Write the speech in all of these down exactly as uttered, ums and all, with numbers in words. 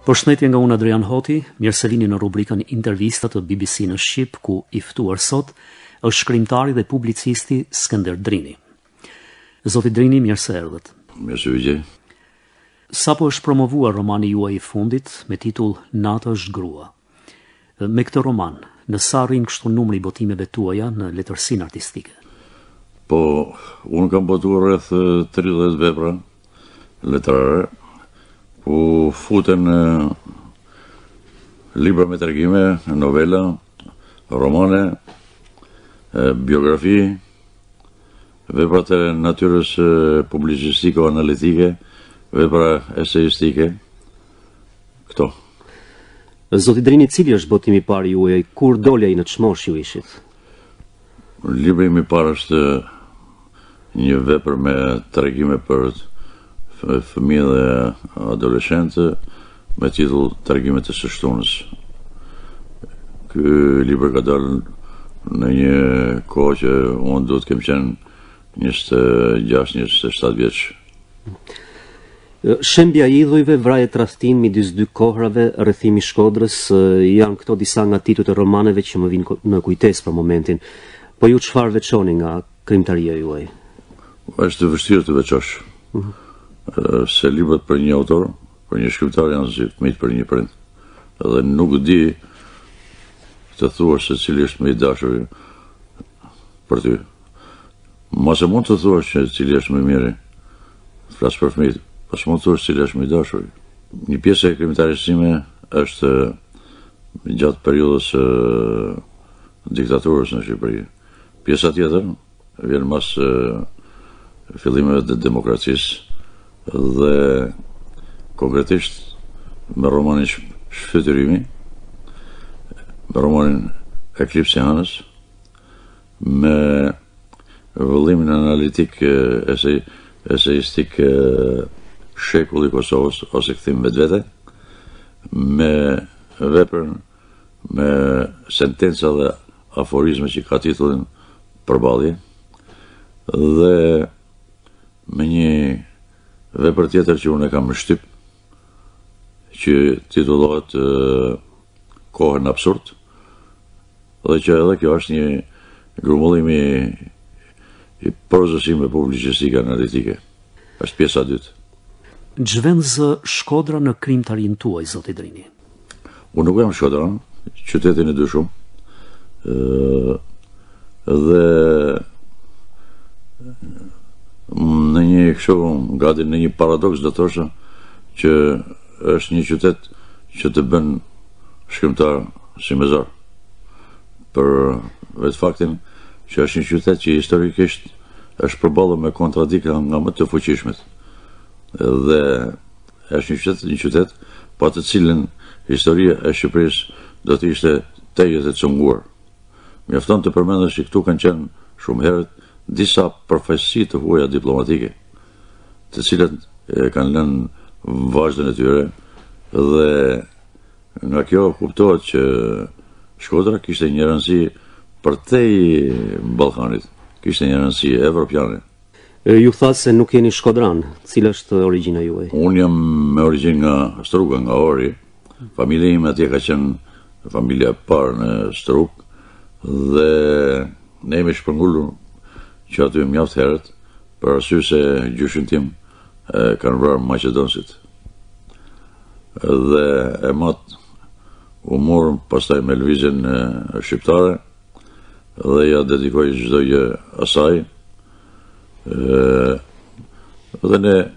Përshëndetje nga unë Adrian Hoti, mirë se vini në rubrikën intervistat të B B C në Shqip, ku i ftuar sot është shkrimtari dhe publicisti Skënder Drini. Zoti Drini, mirë se erdhët. Mirë se vini. Sapo është promovuar romani juaj i fundit me titull Nata është grua. Me këtë roman, në sa rrin kështu numri i botimeve tuaja në letërsinë artistike? Po, unë kam botuar rreth tridhjetë vepra letrare, ku futen uh, libra me tregime, novela, romane, uh, biografi, veprat e natyrës uh, publicistiko-analitike, vepra eseistike, këto. Zoti Drini, cili është botimi i parë juaj, kur doli ai në çmosh ju ishit? Libri im i parë është një vepër me tregime për fëmijë dhe adoleshentë me titull Tregimet e së shtunës. Ky libër ka dalë në një kohë që unë duhet kem qenë njëzet e gjashtë njëzet e shtatë vjeç. Shembja e idhujve, vrajet tradhtim midis dy kohrave, rrethimi i Shkodrës, janë këto disa nga titujt e romaneve që më vinë në kujtesë për momentin. Po ju çfarë veçoni nga krimtaria juaj? Është vështirë të veçosh. Uh -huh. Se librat për një autor, për një shkrimtar janë si fëmijët për një prind. Edhe nuk di të thuash se cili është më i dashuri për ty. Mos e mund të thuash se cili është më i miri. Flas për fëmijët, pas mund të thuash cili është më i dashuri. Një pjesë e krimtarisë time është gjatë periudhës së diktaturës në Shqipëri. Pjesa tjetër vjen mas fillimeve të demokracisë dhe konkretisht me romanin Shfytyrimi, me romanin Eklipsi i Hanës, me vëllimin analitik esej, eseistik Shekulli i Kosovës ose Kthim vetvete, me veprën me sentenca dhe aforizme që ka titullin Përballje, dhe me një vepër tjetër që unë e kam në shtyp, që titullohet uh, Kohën absurd, dhe që edhe kjo është një grumbullim i, i prozësime publicistike analitike. Është pjesa dytë. Zhvendë Shkodra në krimtarinë tuaj, zoti Drini? Unë nuk jam Shkodra, qytetin e dyshum, uh, dhe në një kështu, gati në një paradoks do thosha që është një qytet që të bën shkrimtar si mezar. Për vetë faktin që është një qytet që historikisht është përballur me kontradikta nga më të fuqishmet. Dhe është një qytet, një qytet pa të cilën historia e Shqipërisë do të ishte tejet e cunguar. Mjafton të përmendesh që këtu kanë qenë shumë herët disa profesi të huaja diplomatike, të cilat e kanë lënë vazhdën e tyre, dhe nga kjo kuptohet që Shkodra kishte një rëndësi përtej Ballkanit, kishte një rëndësi evropiane. Ju tha se nuk jeni shkodran, cila është origjina juaj? Unë jam me origjinë nga Struga, nga Ori. Familja ime atje ka qenë familja e parë në Strug, dhe ne jemi shpërngulur që aty mjaft herët, për arsye se gjyshin tim e kanë vrarë Maqedonësit. Dhe e mat u morëm pastaj me lëvizjen shqiptare, dhe ja dedikoj çdo gjë asaj. E, dhe ne e,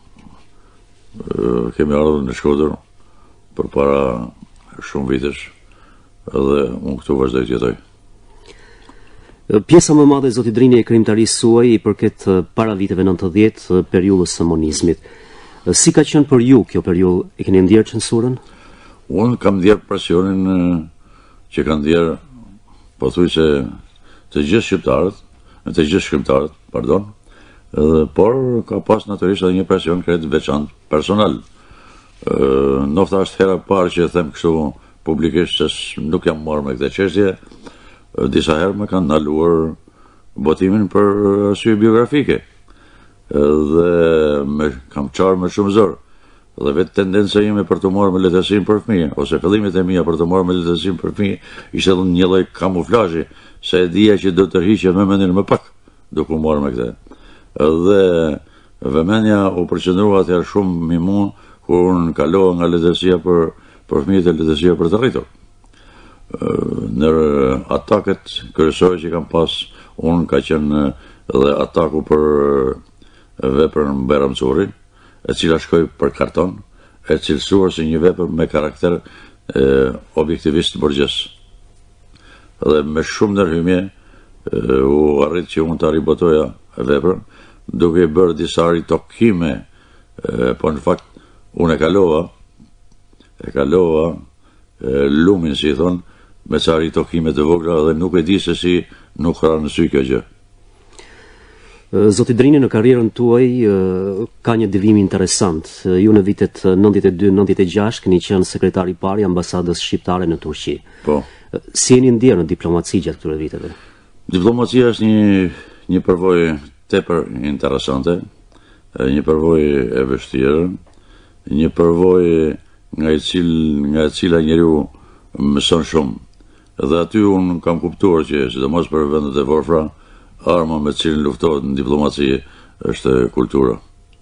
kemi ardhur në Shkodër për para shumë vitesh, dhe unë këtu vazhdoj të jetoj. Pjesa më e madhe, zoti Drini, e krimtarisë suaj i përket para viteve nëntëdhjetë, periudhës së monizmit. Si ka qenë për ju kjo periudhë? E keni ndjerë censurën? Unë kam ndjerë presionin që kanë ndjerë pothuajse të gjithë shqiptarët, të gjithë shkrimtarët, pardon, dhe, por ka pas natyrisht edhe një presion kretë veçantë personal. Nofta është hera parë që them kështu publikisht se nuk jam marrë me këtë çështje. Disa herë më kanë ndaluar botimin për arsye biografike. Dhe me kam qarë me shumë zor. Dhe vetë tendenca ime për të marrë me lehtësim për fëmijë, ose fillimet e mia për të marrë me lehtësim për fëmijë, ishte edhe një lloj kamuflazhi, se e dija që do të tërhiqej më mendin më pak, duke u marrë me këtë. Dhe vëmendja u përqendrua atëherë shumë mi mua, kur unë kalova nga lehtësia për për fëmijët e lehtësia për të rritur. Në ataket kryesore që kam pas, unë ka qenë edhe ataku për veprën Bajram Currin, e cila shkoi për karton, e cilësuar si një vepër me karakter e, objektivist borgjes. Dhe me shumë ndërhyrje u arrit që unë të ribotoja veprën, duke i bërë disa ritokime, e, po në fakt unë e kalova, e kalova e, lumin, si i thonë, me ca ritokime të vogla dhe nuk e di se si nuk ra në sy kjo gjë. Zoti Drini, në karrierën tuaj ka një devim interesant. Ju në vitet nëntëdhjetë e dy nëntëdhjetë e gjashtë keni qenë sekretari i parë i ambasadës shqiptare në Turqi. Po. Si jeni ndier në diplomaci gjatë këtyre viteve? Diplomacia është një një përvojë tepër interesante, një përvojë e vështirë, një përvojë nga e cil nga e cila njeriu mëson shumë. Dhe aty unë kam kuptuar që sidomos për vendet e varfra, arma me cilën luftohet në diplomaci është kultura.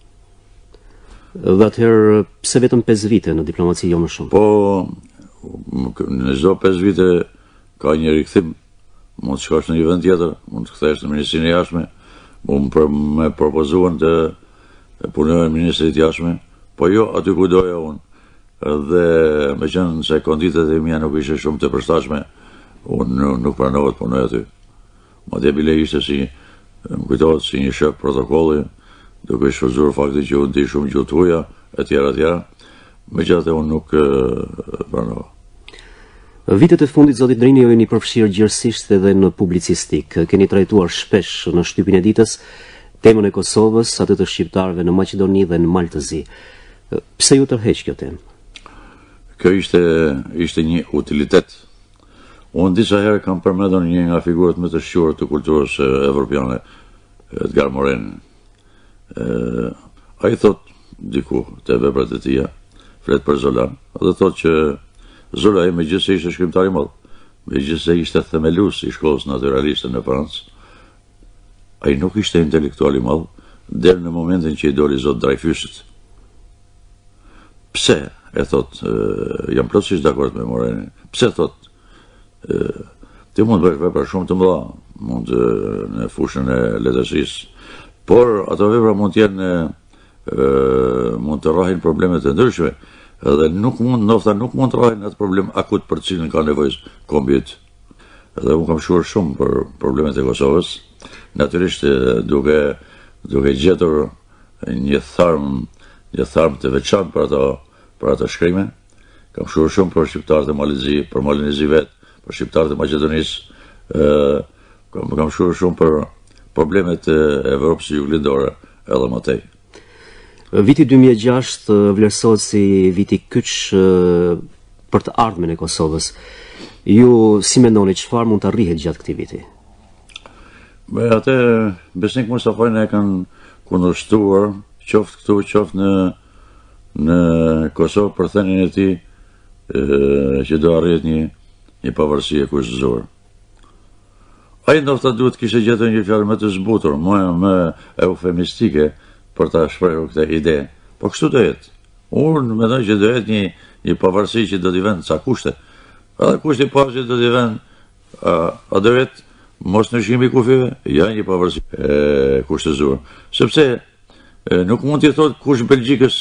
Dhe atëherë pse vetëm pesë vite në diplomaci jo më shumë? Po, në çdo pesë vite ka një rikthim. Mund të shkosh në një vend tjetër, mund të kthehesh në Ministrinë e Jashtme, mund për me propozuan të punoj në Ministrinë e Jashtme, po jo aty ku doja unë. Dhe me qenë se konditet e mia nuk ishe shumë të përshtatshme, unë nuk pranova të punoj aty. Madje bile ishte si, më kujtohet si një shef protokolli, duke shfrytzuar faktin që unë di shumë gjuhë tuaja, e tjera e tjera, megjithatë unë nuk pranova. Vitet e fundit, zoti Drini, ju jeni përfshirë gjithësisht edhe në publicistik. Keni trajtuar shpesh në Shtypin e ditës temën e Kosovës, atë të shqiptarëve në Maqedoni dhe në Maltëzi. Pse ju tërheq kjo temë? Kjo ishte ishte një utilitet. Unë disa herë kam përmendur një nga figurat më të shquara të kulturës evropiane, Edgar Morin. Ai thot diku te veprat e tija, flet për Zola, dhe thot që Zola i megjithëse ishte shkrimtar i madh, megjithëse ishte themelues i shkollës naturaliste në Francë, ai nuk ishte intelektual i madh deri në momentin që i doli zot Dreyfusit. Pse? E thot, jam plotësisht dakord me Morinin. Pse thot? Ti mund të bësh vepra shumë të mëdha, mund të në fushën e lehtësisë, por ato vepra mund të jenë mund të rrahin probleme të ndryshme, dhe nuk mund, ndoshta nuk mund të rrahin atë problem akut për të cilin ka nevojë kombi yt. Dhe unë kam shkuar shumë për problemet e Kosovës, natyrisht duke duke gjetur një tharm, një tharm të veçantë për ato për ato shkrime. Kam shkuar shumë për shqiptarët e Malizi, për Malinizi vet, për shqiptarët e Maqedonisë, kam, kam shkuar shumë për problemet e Evropës juglindore edhe më tej. Viti dy mijë e gjashtë vlerësohet si viti kyç për të ardhmen e Kosovës. Ju si mendoni çfarë mund të arrihet gjatë këtij viti? Me atë Besnik Mustafajin e kanë kundërshtuar, qoftë këtu, qoftë në në Kosovë për thënien e tij që do arrihet një një pavarësi e kushtëzuar. Ai ndoshta duhet kishte gjetur një fjalë më të zbutur, më më eufemistike për ta shprehur këtë ide. Po kështu do jetë. Unë mendoj që do jetë një një pavarësi që do t'i vënë ca kushte. Edhe kushti i parë që do t'i vënë a, a do jetë mos ndryshimi i kufive, ja një pavarësi e kushtëzuar. Sepse e, nuk mund t'i thotë kush Belgjikës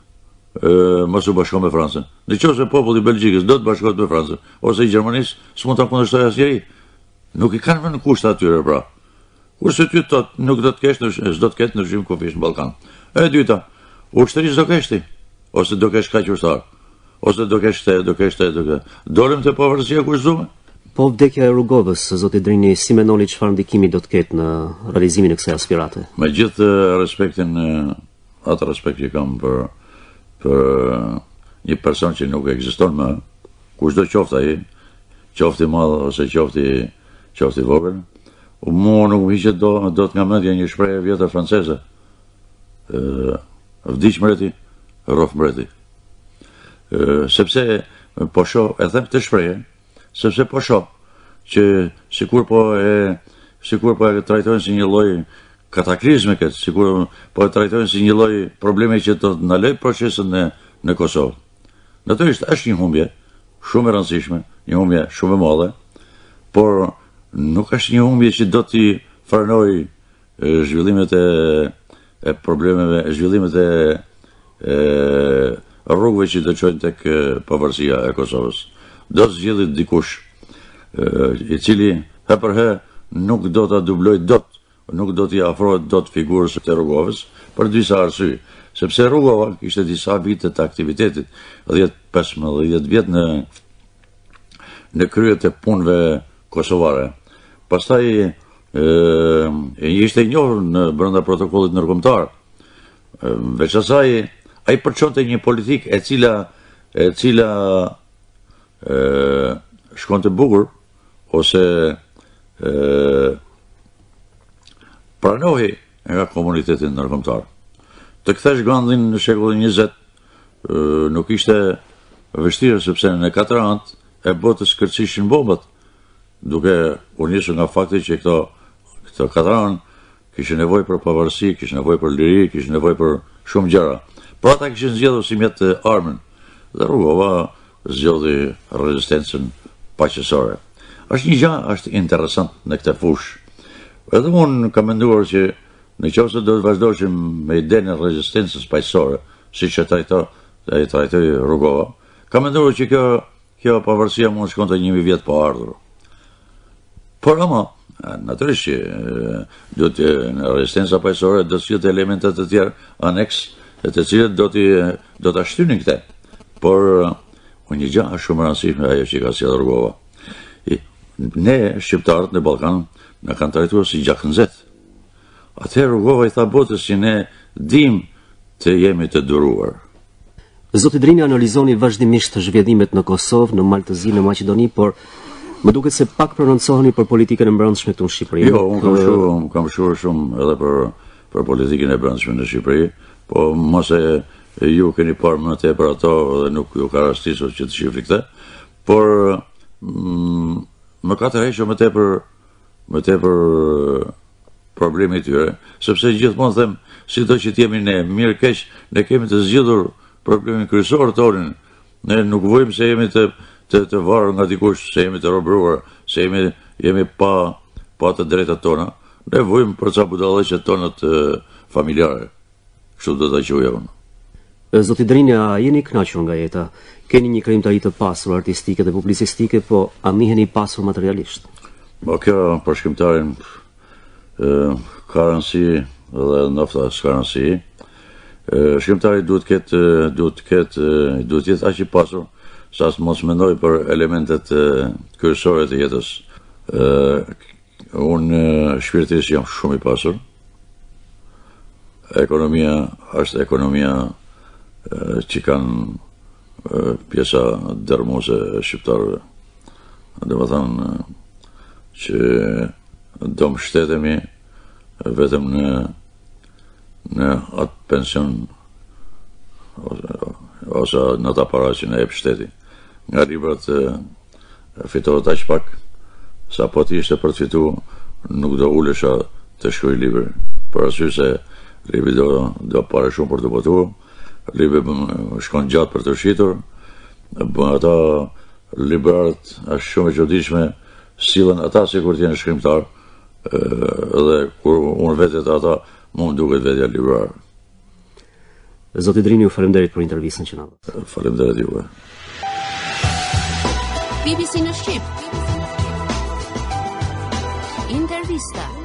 mos u bashkon me Francën. Nëse populli i Belgjikës do të bashkohet me Francën ose i Gjermanisë, s'mund ta kundërshtojë asnjëri. Nuk i kanë vënë kusht atyre pra. Kurse ty thot nuk do të kesh, s'do të ketë ndryshim kufish në Ballkan. E dyta, ushtrisë do kesh ti, ose do kesh kaq ushtar, ose do kesh te, do kesh te, do kesh. Dolëm te pavarësia kushtuar. Po vdekja e Rugovës, zoti Drini, si mendoni çfarë ndikimi do të ketë në realizimin e kësaj aspirate? Me gjithë respektin, atë respekt që kam për për një person që nuk ekziston më, kushdo qoftë ai, qoftë i madh ose qoftë qoftë i vogël, u mua nuk më hiqet do do të nga mendja një shprehje vjetër franceze. Ë vdiq mreti, rrof mbreti. Sepse po shoh, e them të shprehje, sepse po shoh që sikur po e sikur po e trajtojnë si një lloj kataklizme këtë, sikur po e trajtojnë si një lloj probleme që do të ndaloj procesin në në Kosovë. Natyrisht është një humbje shumë e rëndësishme, një humbje shumë e madhe, por nuk është një humbje që do t'i frenoj zhvillimet e, e problemeve, zhvillimet e, e rrugëve që do çojnë tek pavarësia e Kosovës. Do të zgjidhet dikush i cili he për he nuk do ta dubloj dot, nuk do t'i afrohet dot figurës të Rugovës për disa arsye. Sepse Rugova kishte disa vite të aktivitetit, dhjetë pesëmbëdhjetë vjet në në krye të punëve kosovare. Pastaj e, e ishte i njohur në brenda protokollit ndërkombëtar. Veç asaj, ai përçonte një politikë e cila e cila e, shkonte bukur ose e, pranohej nga komuniteti ndërkombëtar. Të kthesh Gandhin në shekullin njëzet nuk ishte vështirë sepse në katër anët e botës kërcishin bombat, duke u nisur nga fakti që këto këto katër anë kishin nevojë për pavarësi, kishin nevojë për liri, kishin nevojë për shumë gjëra. Por ata kishin zgjedhur si mjet të armën dhe Rugova zgjodhi rezistencën paqësore. Është një gjë, është interesant në këtë fushë. Edhe unë kam menduar që në qoftë se do të vazhdoshim me idenë e rezistencës paqësore, siç e trajtoi e trajtoi Rugova, kam menduar që kjo kjo pavarësia mund të shkonte një mijë vjet pa ardhur. Por ama, natyrisht që do të në rezistenca paqësore do të sjellë elemente të tjerë aneks, të cilët do të do ta shtynin këtë. Por unë një gjë është shumë e rëndësishme ajo që ka sjellë Rugova. Ne shqiptarët në Ballkan na kanë trajtuar si gjakënzet. Atëherë Rugova i tha botës që ne dim të jemi të duruar. Zoti Drini analizoni vazhdimisht zhvillimet në Kosovë, në Maltëzi, në Maqedoni, por më duket se pak prononcoheni për politikën e brendshme këtu në Shqipëri. Jo, unë kam shuar, kam shuar shumë edhe për për politikën e brendshme në Shqipëri, po mos e ju keni parë më tepër ato dhe nuk ju ka rastisur që të shifni këtë, por mm, më ka tërhequr më tepër më tepër problemi i tyre, sepse gjithmonë them, sido që të jemi ne mirë keq, ne kemi të zgjidhur problemin kryesor tonin. Ne nuk vojmë se jemi të të, të varur nga dikush, se jemi të robëruar, se jemi jemi pa pa të drejtat tona. Ne vojmë për ca budallëqet tona të familjare. Kështu do ta quajë unë. Zoti Drini, a jeni kënaqur nga jeta? Keni një krijimtari të pasur artistike dhe publicistike, po a miheni i pasur materialisht? Po kjo për shkrimtarin ka rëndësi dhe nofta s'ka rëndësi. Shkrimtari duhet ketë duhet ketë duhet jetë aq i pasur sa të mos mendoj për elementet kryesore të jetës. Unë shpirtisht jam shumë i pasur. Ekonomia është ekonomia që kanë pjesa dërmuese e shqiptarëve. Dhe më thënë që do më shtetemi vetëm në në atë pension ose, ose në ta para që në jep shteti. Nga librat fitohet aq pak, sa po të ishte për të fitu, nuk do ulesha të shkruaj libër. Për arsye se libri do do pare shumë për të botuar, libri shkon gjatë për të shitur, bën ata librat është shumë e çuditshme, sillen ata sikur të jenë shkrimtar, dhe kur unë vetet ata mund duket vetja librar. Zoti Drini, ju faleminderit për intervistën që na dha. Faleminderit juve. B B C në Shqip. Intervista.